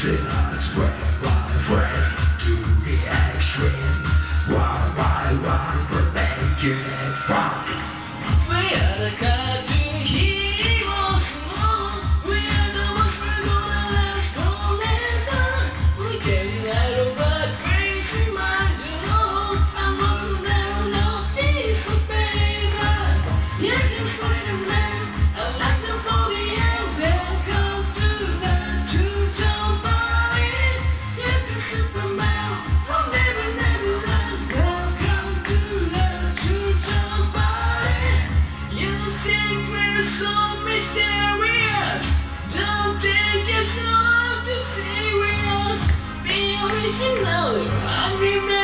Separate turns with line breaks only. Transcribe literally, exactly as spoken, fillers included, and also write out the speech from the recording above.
Sinners went by way to the extreme. One by one, we're making it fun.
We are the cartoon heroes. We are the ones we're gonna last forever. We get you out of our crazy mind, you know. I'm walking down no peace of paper. Yes, you're Superman. I like the body and welcome to the two-tone body. Yes, you're Superman. I'll never, never let welcome to the two-tone body. You think we're so mysterious? Don't take us all too serious. Be original, I remember.